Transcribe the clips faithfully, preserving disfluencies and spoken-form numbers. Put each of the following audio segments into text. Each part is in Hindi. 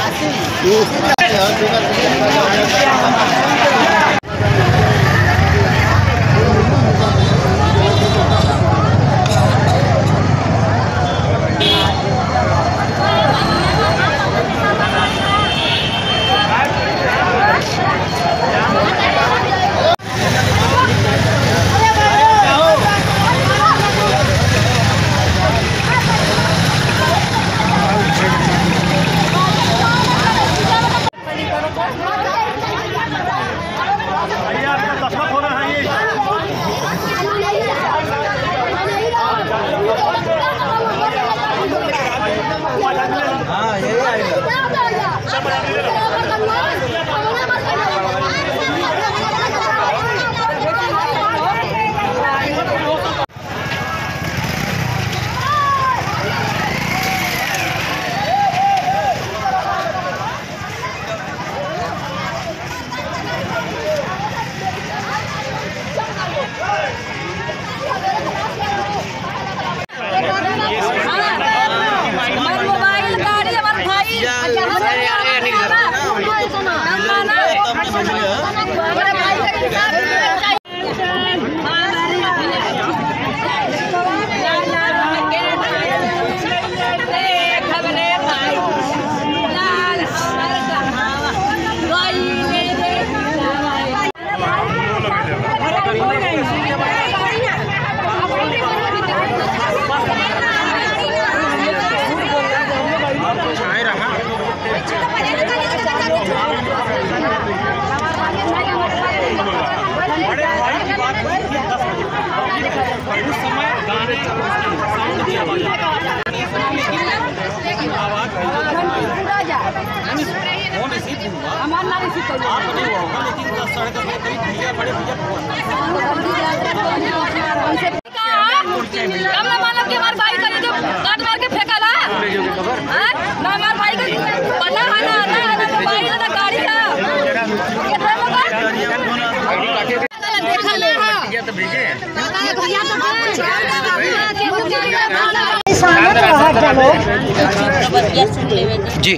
जी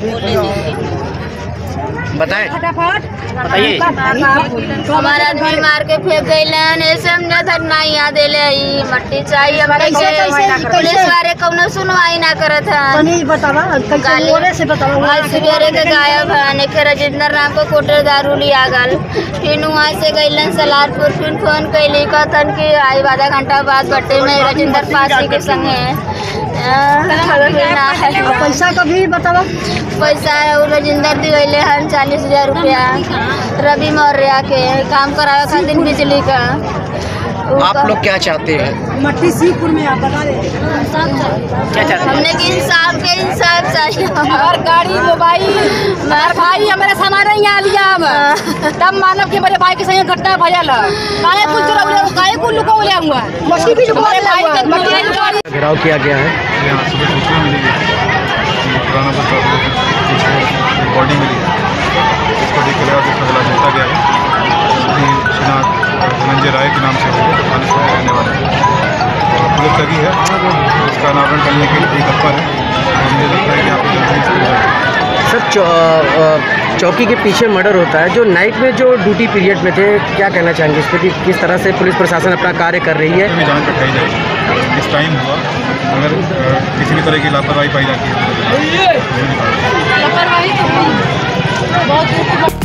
बताएं, फटाफट बताइए। हमारा आदमी मार के फेंक गई समझा था ना याद ले मट्टी चाहिए हमारे पुलिस वाले कौनो सुनवाई ना करत सवेरे के गायब है राजेंद्र नाम को कोटर दारू लिया गल फिर वहाँ से गईलन सलारपुर फिर फोन कैली कहन की आई आधा घंटा बाद बट्टे में राजेंद्र पासी के संगे पैसा का भी बतावा। पैसा राजेंद्र दिले हन चालीस हजार रुपया रवि मौर्य के काम करावे खातिर बिजली का। आप लोग क्या चाहते हैं? मट्टी सीपुर में आप बता दें क्या चाहते हैं? हमने की इंसाफ के इंसाफ चाहिए। हमार गाड़ी मोबाइल मेरे भाई हमारे सामान यहाँ लिया हम तब मानव के मेरे भाई के संग घटना भयल काहे कुछ चुरा काहे कुछ लुको लिया हुआ मछली भी लुको लिया हुआ। घेराव किया गया है। यहाँ सुबह सूचना मिली है पुराना बॉडी मिली है इसको देख के खबला मिलता गया है। शिनाख्त धनंजय राय के नाम से थाने से रहने वाले पुलिस लगी है उसका अनावरण करने के लिए तत्पर है। मुझे लगता है कि आप जल्दी सर चौ, चौकी के पीछे मर्डर होता है जो नाइट में जो ड्यूटी पीरियड में थे, क्या कहना चाहेंगे इस पर कि किस तरह से पुलिस प्रशासन अपना कार्य कर रही है? जांच रखाई जाएगी इस टाइम हुआ अगर किसी भी तरह की लापरवाही पाई जाती है।